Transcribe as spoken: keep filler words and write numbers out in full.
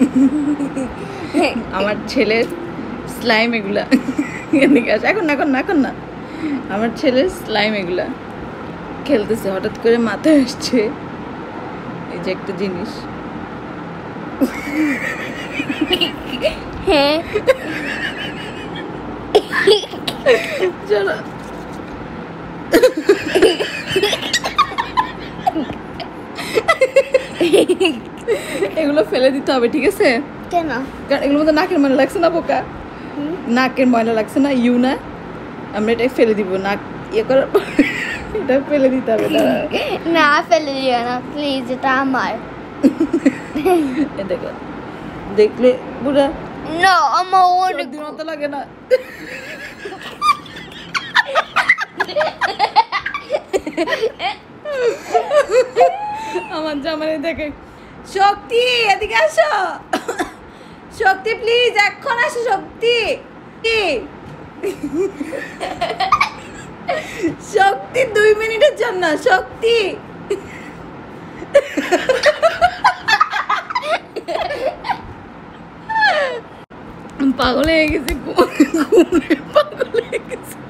আমার ছেলের স্লাইম এগুলা এদিকে আসে এখন না এখন না এখন না আমার ছেলের স্লাইম এগুলা খেলতেছে হঠাৎ করে মাথায় আসছে এই যে একটা জিনিস হ্যাঁ চলো এগুলো ফেলে দিতে হবে ঠিক আছে কেন কারণ এগুলোর মধ্যে নাকের ময়লা লাগছে না বোকা নাকের ময়লা লাগছে না ইউ না আমরা এটা ফেলে দিব নাক ইয়ে করার এটা ফেলে দিতে হবে না ফেলে দিও না প্লিজ এটা আমার দেখো দেখলে পুরা না আমার অনেক সর্দির মতো লাগে না আমার জামাই দেখে শক্তি এদিকে আসো শক্তি প্লিজ এখন আসো শক্তি শক্তি দুই মিনিটের জন্য শক্তি পাগল হয়ে গেছে পাগল হয়ে গেছে